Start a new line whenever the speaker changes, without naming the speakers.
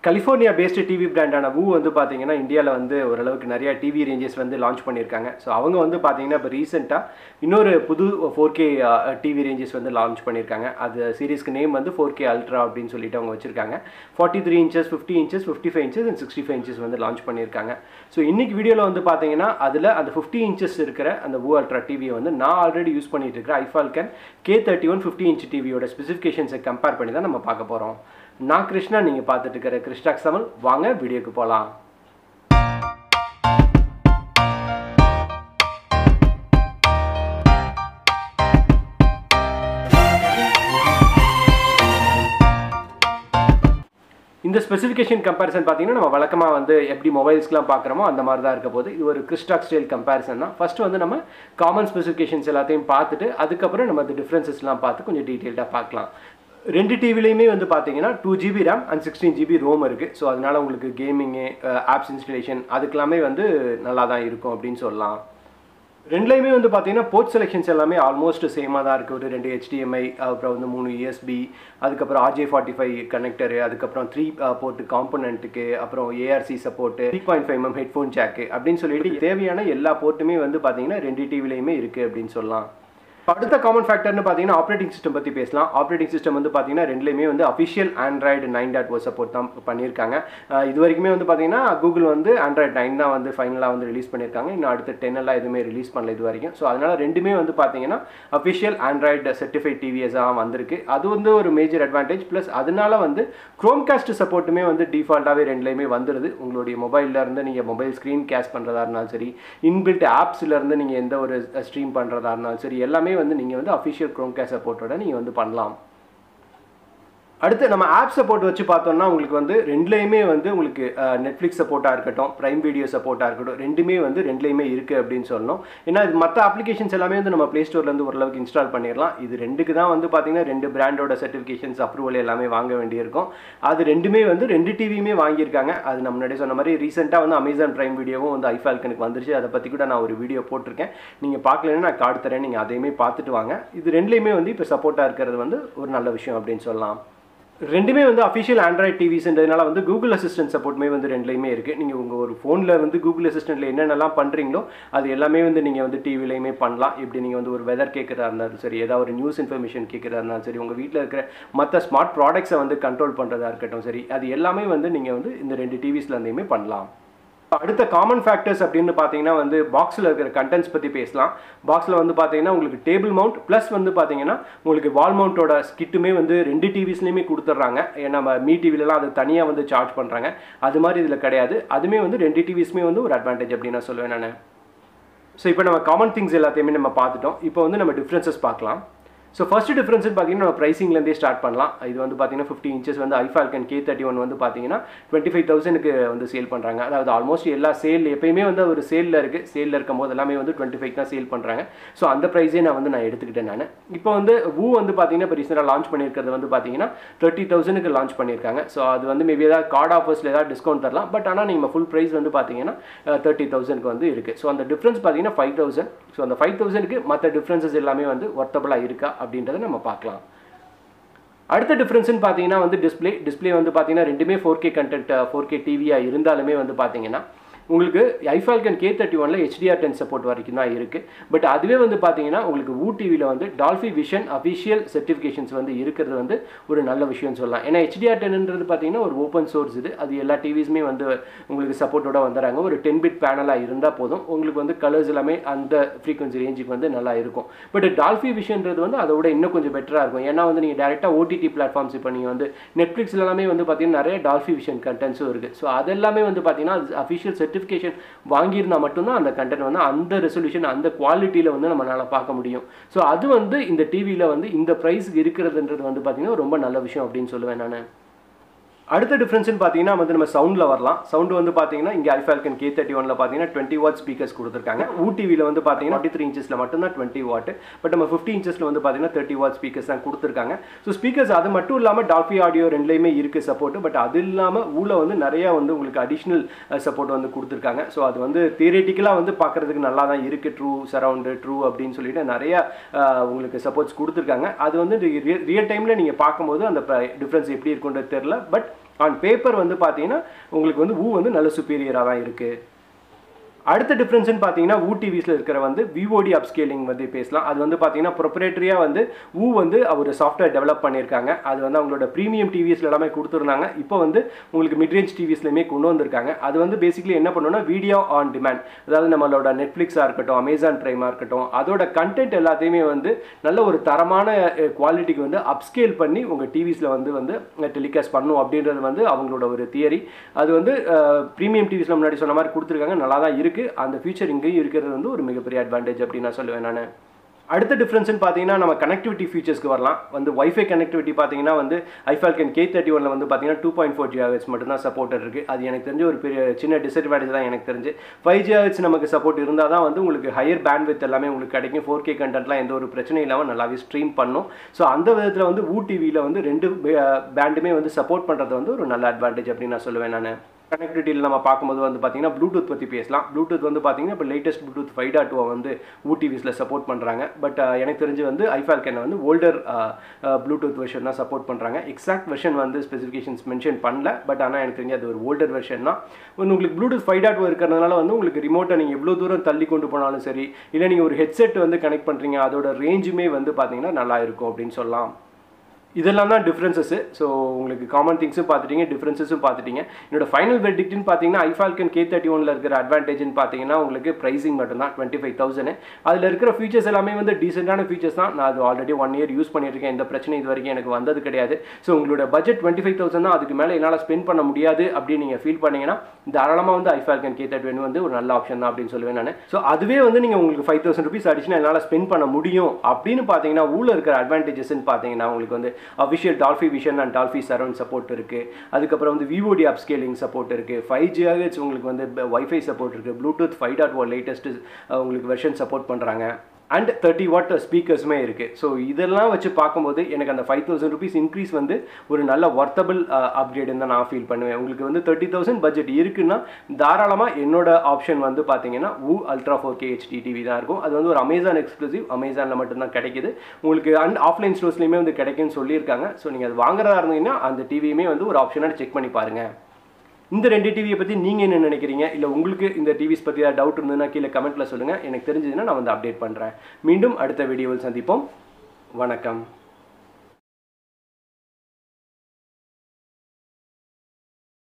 California based TV பிராண்டான WOO வந்து பார்த்தீங்கன்னா இந்தியாவில் வந்து ஓரளவுக்கு நிறையா டிவி ரேஞ்சஸ் வந்து லான்ச் பண்ணியிருக்காங்க. ஸோ அவங்க வந்து பார்த்தீங்கன்னா இப்போ ரீசெண்டாக இன்னொரு புது 4K டிவி ரேஞ்சஸ் வந்து லான்ச் பண்ணியிருக்காங்க. அது சீரீஸ்க்கு நேம் வந்து 4K அல்ட்ரா அப்படின்னு சொல்லிட்டு அவங்க வச்சுருக்காங்க. 43 inches, 50 inches, 55 inches and 65 inches வந்து லான்ச் பண்ணியிருக்காங்க. ஸோ இன்னைக்கு வீடியோவில் வந்து பார்த்தீங்கன்னா அதில் அந்த 50 இன்ச்சஸ் இருக்கிற அந்த WOO அல்ட்ரா டிவியை வந்து நான் ஆல்ரெடி யூஸ் பண்ணிட்டு இருக்கிற iFalcon K31 50 இன்ச் டிவியோட ஸ்பெசிஃபிகேஷன்ஸை கம்பேர் பண்ணி தான் நம்ம பார்க்க போகிறோம். நான் கிருஷ்ணா, நீங்கள் பார்த்துட்டு இருக்கிற கிருஷ்டாக்ஸ் தமிழ். வாங்க வீடியோக்கு போகலாம். இந்த ஸ்பெசிஃபிகேஷன் கம்பேரிசன் பார்த்தீங்கன்னா நம்ம வழக்கமாக வந்து எப்படி மொபைல்ஸ்லாம் பார்க்குறோமோ அந்த மாதிரி தான் இருக்க போது. இது ஒரு கிறிஸ்டாக் ஸ்டைல் கம்பேரிசன் தான். ஃபர்ஸ்ட் வந்து நம்ம காமன் ஸ்பெசிஃபிகேஷன்ஸ் எல்லாத்தையும் பார்த்துட்டு அதுக்கப்புறம் நம்ம அந்த டிஃப்ரென்சஸ்லாம் பார்த்து கொஞ்சம் டீட்டெயில்டாக பார்க்கலாம். ரெண்டு டிவிலையுமே வந்து பார்த்தீங்கன்னா 2GB RAM and 16GB ROM இருக்குது. ஸோ அதனால் உங்களுக்கு கேமிங்கு, ஆப்ஸ் இன்ஸ்டலேஷன் அதுக்கெல்லாமே வந்து நல்லா தான் இருக்கும் அப்படின்னு சொல்லலாம். ரெண்டுலேயுமே வந்து பார்த்தீங்கன்னா போர்ட் செலெக்ஷன்ஸ் எல்லாமே ஆல்மோஸ்ட் சேமாக தான் இருக்குது. ஒரு 2 HDMI, அப்புறம் வந்து 3 USB, அதுக்கப்புறம் RJ45 கனெக்டரு, அதுக்கப்புறம் 3 போர்ட்டு காம்பனண்ட்டுக்கு, அப்புறம் ARC support, 3.5mm headphone jack அப்படின்னு சொல்லிட்டு தேவையான எல்லா போர்ட்டுமே வந்து பார்த்தீங்கன்னா ரெண்டு டிவிலையுமே இருக்குது அப்படின்னு சொல்லலாம். அடுத்த காமன் ஃபேக்டர்னு பார்த்தீங்கன்னா ஆப்ரேட்டிங் சிஸ்டம் பற்றி பேசலாம். ஆப்ரேட்டிங் சிஸ்டம் வந்து பார்த்தீங்கன்னா ரெண்டுலேயுமே வந்து அஃபிஷியல் Android 9.0 சப்போர்ட் தான் பண்ணியிருக்காங்க. இது வரைக்குமே வந்து பார்த்தீங்கன்னா கூகுள் வந்து Android 9 தான் வந்து ஃபைனலாக வந்து ரிலீஸ் பண்ணியிருக்காங்க. இன்னும் அடுத்த 10 எல்லாம் எதுவுமே ரிலீஸ் பண்ணல இது வரைக்கும். ஸோ அதனால் ரெண்டுமே வந்து பார்த்தீங்கன்னா அஃபிஷியல் Android சர்டிஃபைட் டிவிஎஸாக வந்திருக்கு. அது வந்து ஒரு மேஜர் அட்வான்டேஜ். ப்ளஸ் அதனால வந்து குரோம்காஸ்ட் சப்போர்ட்டுமே வந்து டிஃபால்ட்டாகவே ரெண்டுலேயுமே வந்துடுது. உங்களுடைய மொபைலில் இருந்து நீங்கள் மொபைல் ஸ்க்ரீன் கேஸ்ட் பண்ணுறதா இருந்தாலும் சரி, இன்பில்ட் ஆப்ஸ்லேருந்து நீங்கள் எந்த ஒரு ஸ்ட்ரீம் பண்ணுறதா இருந்தாலும் சரி, எல்லாமே வந்து நீங்கள் வந்து அஃபிஷியல் குரோம்காஸ்ட் சப்போர்ட்டோட நீங்கள் வந்து பண்ணலாம். அடுத்து நம்ம ஆப் சப்போர்ட் வச்சு பார்த்தோம்னா உங்களுக்கு வந்து ரெண்டுலேயுமே வந்து உங்களுக்கு நெட்ஃப்ளிக்ஸ் சப்போர்ட்டாக இருக்கட்டும், ப்ரைம் வீடியோ சப்போர்ட்டாக இருக்கட்டும், ரெண்டுமே வந்து ரெண்டுலேயுமே இருக்குது அப்படின்னு சொல்லணும். ஏன்னா இது மற்ற அப்ளிகேஷன்ஸ் எல்லாமே வந்து நம்ம ப்ளே ஸ்டோர்லேருந்து ஓரளவுக்கு இன்ஸ்டால் பண்ணிடலாம். இது ரெண்டுக்கு தான் வந்து பார்த்தீங்கன்னா ரெண்டு பிராண்டோட சர்டிஃபிகேஷன்ஸ் அப்ரூவல் எல்லாமே வாங்க வேண்டியிருக்கும். அது ரெண்டுமே வந்து ரெண்டு டிவியுமே வாங்கியிருக்காங்க. அது நம்ம முன்னாடி சொன்ன மாதிரி ரீசெண்டாக வந்து அமேசான் ப்ரைம் வீடியோவும் வந்து iFalconக்கு வந்துருச்சு. அதை பற்றி கூட நான் ஒரு வீடியோ போட்டிருக்கேன். நீங்கள் பார்க்கலன்னா நான் கார்டு தரேன், நீங்கள் அதையுமே பார்த்துட்டு வாங்க. இது ரெண்டுலேயுமே வந்து இப்போ சப்போர்ட்டாக இருக்கிறது வந்து ஒரு நல்ல விஷயம் அப்படின்னு சொல்லலாம். ரெண்டுமே வந்து அஃபிஷியல் ஆண்ட்ராய்ட் டிவிஸ்ன்றதுனால வந்து கூகுள் அசிஸ்டன்ட் சப்போர்ட்டுமே வந்து ரெண்டுலேயுமே இருக்குது. நீங்கள் உங்கள் ஒரு ஃபோனில் வந்து கூகுள் அசிஸ்டண்ட்டில் என்னென்னலாம் பண்ணுறீங்களோ அது எல்லாமே வந்து நீங்கள் வந்து டிவிலையுமே பண்ணலாம். இப்படி நீங்கள் வந்து ஒரு வெதர் கேட்குறதா இருந்தாலும் சரி, ஏதாவது ஒரு நியூஸ் இன்ஃபர்மேஷன் கேட்குறதா இருந்தாலும் சரி, உங்கள் வீட்டில் இருக்கிற மற்ற ஸ்மார்ட் ப்ராடக்ட்ஸை வந்து கண்ட்ரோல் பண்ணுறதா இருக்கட்டும் சரி, அது எல்லாமே வந்து நீங்கள் வந்து இந்த ரெண்டு டிவிஸ்லேருந்தையுமே பண்ணலாம். அடுத்த காமன் ஃபேக்டர்ஸ் அப்படின்னு பார்த்தீங்கன்னா வந்து பாக்ஸில் இருக்கிற கண்டென்ட்ஸ் பற்றி பேசலாம். பாக்ஸில் வந்து பார்த்தீங்கன்னா உங்களுக்கு டேபிள் மவுண்ட் ப்ளஸ் வந்து பார்த்தீங்கன்னா உங்களுக்கு வால் மவுண்டோட ஸ்கிட்டுமே வந்து ரெண்டு டிவிஸ்லையுமே கொடுத்துட்றாங்க. ஏன்னா மீ டிவிலலாம் அது தனியாக வந்து சார்ஜ் பண்ணுறாங்க. அது மாதிரி இதில் கிடையாது. அதுவுமே வந்து ரெண்டு டிவிஸ்மே வந்து ஒரு அட்வான்டேஜ் அப்படின்னு நான் சொல்லுவேன் நான். ஸோ இப்போ நம்ம காமன் திங்ஸ் எல்லாத்தையுமே நம்ம பார்த்துட்டோம். இப்போ வந்து நம்ம டிஃப்ரென்சஸ் பார்க்கலாம். ஸோ ஃபர்ஸ்ட் டிஃப்ரென்ஸ்னு பார்த்தீங்கன்னா நம்ம ப்ரைஸிங்லேருந்தே ஸ்டார்ட் பண்ணலாம். இது வந்து பார்த்தீங்கன்னா 50 இன்ச்சஸ் வந்து iFalcon K31 வந்து பார்த்தீங்கன்னா 25,000க்கு வந்து சேல் பண்ணுறாங்க. அதாவது ஆல்மோஸ்ட் எல்லா சேல் எப்பயுமே வந்து ஒரு சேலில் இருக்குது. சேலில் இருக்கும் போது எல்லாமே வந்து 25 தான் சேல் பண்ணுறாங்க. ஸோ அந்த ப்ரைஸே நான் எடுத்துக்கிட்டேன் நான். இப்போ வந்து WOO வந்து பார்த்தீங்கன்னா இப்போ ரீசெண்டாக லான்ச் பண்ணியிருக்கிறது வந்து பார்த்தீங்கன்னா 30,000க்கு லான்ச் பண்ணியிருக்காங்க. ஸோ அது வந்து மேபி ஏதாவது கார்டு ஆஃபர்ஸில் ஏதாவது டிஸ்கவுண்ட் தரலாம். பட் ஆனால் நீங்கள் ஃபுல் ப்ரைஸ் வந்து பார்த்தீங்கன்னா 30,000க்கு வந்து இருக்குது. ஸோ அந்த டிஃப்ரென்ஸ் பார்த்தீங்கன்னா 5,000. ஸோ அந்த 5,000க்கு மற்ற டிஃப்ரென்சஸ் எல்லாமே வந்து ஒர்த்தபுளாக இருக்கா அப்படின்றத நம்ம பார்க்கலாம். அடுத்த டிஃப்ரென்ஸ்னு பார்த்தீங்கன்னா வந்து டிஸ்பிளே வந்து பார்த்தீங்கன்னா ரெண்டுமே 4K கண்டென்ட் 4K டிவியாக இருந்தாலுமே வந்து பார்த்தீங்கன்னா உங்களுக்கு iFalcon K31ல HDR10 சப்போர்ட் வரைக்கும் தான் இருக்குது. பட் அதுவே வந்து பார்த்தீங்கன்னா உங்களுக்கு WOO டிவியில் வந்து டால்பி விஷன் அஃபிஷியல் சர்டிஃபிகேஷன்ஸ் வந்து இருக்கிறது வந்து ஒரு நல்ல விஷயம்னு சொல்லலாம். ஏன்னா HDR10ன்றது பார்த்தீங்கன்னா ஒரு ஓப்பன் சோர்ஸ் இது. அது எல்லா டிவிஸுமே வந்து உங்களுக்கு சப்போர்ட்டோட வந்துடுறாங்க. ஒரு 10 பிட் பேனலாக இருந்தால் போதும். உங்களுக்கு வந்து கலர்ஸ் எல்லாமே அந்த ஃப்ரீக்வன்சி ரேஞ்சுக்கு வந்து நல்லா இருக்கும். பட் டால்பி விஷன்றது வந்து அதை விட இன்னும் கொஞ்சம் பெட்டராக இருக்கும். ஏன்னா வந்து நீங்கள் டேரெக்டாக OTT பிளாட்ஃபார்ம்ஸ் இப்போ நீங்கள் வந்து நெட்ஃப்ளிக்ஸ் எல்லாமே வந்து பார்த்தீங்கன்னா நிறைய டால்பி விஷன் கண்டென்ட்ஸும் இருக்குது. ஸோ அதெல்லாமே வந்து பார்த்தீங்கன்னா அஃபிஷியல் சர்டிஃபிகேஷன் வாங்கியிருந்தால் மட்டும்தான் அந்த கண்டென்ட் வந்து அந்த ரெசல்யூஷன் அந்த குவாலிட்டியில் வந்து நம்மளால பார்க்க முடியும். ஸோ அது வந்து இந்த டிவியில் வந்து இந்த ப்ரைஸுக்கு இருக்கிறதுன்றது வந்து பார்த்தீங்கன்னா ரொம்ப நல்ல விஷயம் அப்படின்னு சொல்லுவேன் நான். அடுத்த டிஃப்ரென்ஸ்னு பார்த்தீங்கன்னா வந்து நம்ம சவுண்டில் வரலாம். சவுண்டு வந்து பார்த்தீங்கன்னா இங்கே iFalcon K31ல பார்த்தீங்கன்னா 20 வாட் ஸ்பீக்கர்ஸ் கொடுத்துருக்காங்க. WOO டிவியில் வந்து பார்த்தீங்கன்னா 43 இன்ச்சஸில் மட்டும்தான் 20 வாட். பட் நம்ம 50 இன்ச்சஸில் வந்து பார்த்தீங்கன்னா 30 வாட் ஸ்பீக்கர்ஸ் தான் கொடுத்துருக்காங்க. ஸோ ஸ்பீக்கர்ஸ் அது மட்டும் இல்லாமல் டால்பி ஆடியோ ரெண்டுலேயுமே இருக்குது சப்போர்ட்டு. பட் அது இல்லாமல் WOOல வந்து நிறையா வந்து உங்களுக்கு அடிஷ்னல் சப்போர்ட் வந்து கொடுத்துருக்காங்க. ஸோ அது வந்து தியரட்டிக்கலாக வந்து பார்க்குறதுக்கு நல்லா தான் இருக்குது. ட்ரூ சரவுண்டு ட்ரூ அப்படின்னு சொல்லிட்டு நிறையா உங்களுக்கு சப்போர்ட்ஸ் கொடுத்துருக்காங்க. அது வந்து ரியல் டைமில் நீங்கள் பார்க்கும்போது அந்த டிஃப்ரென்ஸ் எப்படி இருக்குன்றது தெரில. பட் ஆன் பேப்பர் வந்து பார்த்தீங்கன்னா உங்களுக்கு வந்து ஊ வந்து நல்ல சுப்பீரியராக தான் இருக்குது. அடுத்த டிஃப்ரென்ஸ்னு பார்த்தீங்கன்னா ஊ டிவிஸில் இருக்கிற வந்து விஓடி அப்ஸ்கேலிங் வந்து பேசலாம். அது வந்து பார்த்தீங்கன்னா ப்ரொப்ரேட்டரியாக வந்து ஊ வந்து ஒரு சாஃப்ட்வேர் டெவலப் பண்ணியிருக்காங்க. அது வந்து அவங்களோட ப்ரீமியம் டிவிஸில் எல்லாமே கொடுத்துருந்தாங்க. இப்போ வந்து உங்களுக்கு மிட்ரேஞ்ச் டிவிஸ்லையுமே கொண்டு வந்திருக்காங்க. அது வந்து பேசிக்கலி என்ன பண்ணணும்னா வீடியோ ஆன் டிமாண்ட், அதாவது நம்மளோட நெட்ஃப்ளிக்ஸாக இருக்கட்டும், அமேசான் ப்ரைமாக இருக்கட்டும், அதோட கண்டென்ட் எல்லாத்தையுமே வந்து நல்ல ஒரு தரமான குவாலிட்டிக்கு வந்து அப்ஸ்கேல் பண்ணி உங்கள் டிவிஸில் வந்து டெலிகாஸ்ட் பண்ணும் அப்படின்றது வந்து அவங்களோட ஒரு தியரி. அது வந்து ப்ரீமியம் டிவிஸில் முன்னாடி சொன்ன மாதிரி கொடுத்துருக்காங்க, நல்லா தான் இருக்குது. அந்த ஃபியூச்சர் இங்கேயும் இருக்கிறது வந்து ஒரு மிகப்பெரிய அட்வான்டேஜ் அப்படின்னு நான் சொல்லுவேன் நான். அடுத்த டிஃப்ரென்ஸ்னு பார்த்தீங்கன்னா நம்ம கனெக்டிவிட்டி ஃபீச்சர்ஸ்க்கு வரலாம். வந்து வைஃபை கனெக்டிவிட்டி பார்த்தீங்கன்னா வந்து iFalcon K31 வந்து பார்த்தீங்கன்னா 2.4 GHz மட்டும்தான் சப்போர்ட் இருக்குது. அது எனக்கு தெரிஞ்ச ஒரு பெரிய சின்ன டிஸ்அட்வான்டேஜ் தான் எனக்கு தெரிஞ்சு. 5 GHz நமக்கு சப்போர்ட் இருந்தால் தான் வந்து உங்களுக்கு ஹையர் பேண்ட்வித் எல்லாமே உங்களுக்கு கிடைக்கும். 4K கண்டென்ட்லாம் எந்த ஒரு பிரச்சனையும் இல்லாமல் நல்லாவே ஸ்ட்ரீம் பண்ணும். ஸோ அந்த விதத்தில் வந்து ஊ டிவியில் வந்து 2 பேண்டுமே வந்து சப்போர்ட் பண்ணுறது வந்து ஒரு நல்ல அட்வான்டேஜ் அப்படின்னு நான் சொல்லுவேன் நான். கனெக்டிவிட்டியில் நம்ம பார்க்கும்போது வந்து பார்த்தீங்கன்னா ப்ளூடூத் பற்றி பேசலாம். ப்ளூடூத் வந்து பார்த்தீங்கன்னா இப்போ லேட்டஸ்ட் ப்ளூடூத் 5.2 வந்து ஊ டிவிஸில் சப்போர்ட் பண்ணுறாங்க. பட் எனக்கு தெரிஞ்சு வந்து iFalcon வந்து ஓல்டர் ப்ளூடூத் வெர்ஷன் தான் சப்போர்ட் பண்ணுறாங்க. எக்ஸாக்ட் வெர்ஷன் வந்து ஸ்பெசிஃபிகேஷன்ஸ் மென்ஷன் பண்ணல. பட் ஆனால் எனக்கு தெரிஞ்சு அது ஒரு ஓல்டர் வெர்ஷன் தான். உங்களுக்கு ப்ளூடூத் 5.2 இருக்கிறதுனால வந்து உங்களுக்கு ரிமோட்டை நீங்கள் எவ்வளோ தூரம் தள்ளி கொண்டு போனாலும் சரி, இல்லை நீங்கள் ஒரு ஹெட்செட் வந்து கனெக்ட் பண்ணுறீங்க, அதோட ரேஞ்சுமே வந்து பார்த்தீங்கன்னா நல்லா இருக்கும் அப்படின்னு சொல்லலாம். இதெல்லாம் தான் டிஃப்ரென்சஸ். ஸோ உங்களுக்கு காமன் திங்ஸும் பார்த்துட்டீங்க, டிஃப்ரென்சஸும் பார்த்துட்டீங்க. என்னோட ஃபைனல் வெர்டிக்ட்னு பார்த்தீங்கன்னா iFalcon K31 இருக்கிற அட்வான்டேஜ்னு பார்த்தீங்கன்னா உங்களுக்கு ப்ரைஸிங் மட்டும்தான் 25,000. அதில் இருக்கிற ஃபீச்சர்ஸ் எல்லாமே வந்து டீசெண்டான ஃபீச்சர்ஸ் தான். நான் அது ஆல்ரெடி 1 year யூஸ் பண்ணியிருக்கேன். எந்த பிரச்சனை இது வரைக்கும் எனக்கு வந்தது கிடையாது. ஸோ உங்களோட பட்ஜெட் 25,000 தான், அதுக்கு மேலே என்னால் ஸ்பெண்ட் பண்ண முடியாது அப்படின்னு நீங்கள் ஃபீல் பண்ணீங்கன்னா தாராளமாக வந்து iFalcon K31 வந்து ஒரு நல்ல ஆப்ஷன் தான் அப்படின்னு சொல்லுவேன் நான். ஸோ அதுவே வந்து நீங்கள் உங்களுக்கு 5,000 rupees அடிஷனல் என்னால் ஸ்பெண்ட் பண்ண முடியும் அப்படின்னு பார்த்தீங்கன்னா ஊரில் இருக்கிற அட்வான்டேஜஸ்ன்னு பார்த்தீங்கன்னா உங்களுக்கு வந்து official Dolby vision and Dolby surround support இருக்குது. அதுக்கப்புறம் வந்து விஓடி அப்ஸ்கேலிங் சப்போர்ட் இருக்குது. 5 GHz உங்களுக்கு வந்து வைஃபை சப்போர்ட் இருக்குது. ப்ளூடூத் 5.1 லேட்டஸ்ட் உங்களுக்கு வெர்ஷன் சப்போர்ட் பண்ணுறாங்க. அண்ட் 30 watt ஸ்பீக்கர்ஸுமே இருக்குது. ஸோ இதெல்லாம் வச்சு பார்க்கும்போது எனக்கு அந்த 5,000 rupees இன்க்ரீஸ் வந்து ஒரு நல்ல ஒர்த்தபிள் அப்கிரேடுன்னு தான் நான் ஃபீல் பண்ணுவேன். உங்களுக்கு வந்து 30,000 பட்ஜெட் இருக்குன்னா தாராளமாக என்னோட ஆப்ஷன் வந்து பார்த்தீங்கன்னா ஊ அல்ட்ரா 4K HD டிவி தான் இருக்கும். அது வந்து ஒரு அமேசான் எக்ஸ்க்ளூசிவ், அமேசானில் மட்டும்தான் கிடைக்குது. உங்களுக்கு அண்ட் ஆஃப்லைன் ஸ்டோர்ஸ்லையுமே வந்து கிடைக்குன்னு சொல்லியிருக்காங்க. ஸோ நீங்கள் அது வாங்குறதா இருந்தீங்கன்னா அந்த டிவியுமே வந்து ஒரு ஆப்ஷனாக செக் பண்ணி பாருங்கள். இந்த 2 டிவியை பற்றி நீங்கள் என்ன நினைக்கிறீங்க? இல்லை உங்களுக்கு இந்த டிவிஸ் பற்றி ஏதாவது டவுட் இருந்ததுன்னா கீழே கமெண்ட்டில் சொல்லுங்கள். எனக்கு தெரிஞ்சதுன்னா நான் வந்து அப்டேட் பண்ணுறேன். மீண்டும் அடுத்த வீடியோவில் சந்திப்போம். வணக்கம்.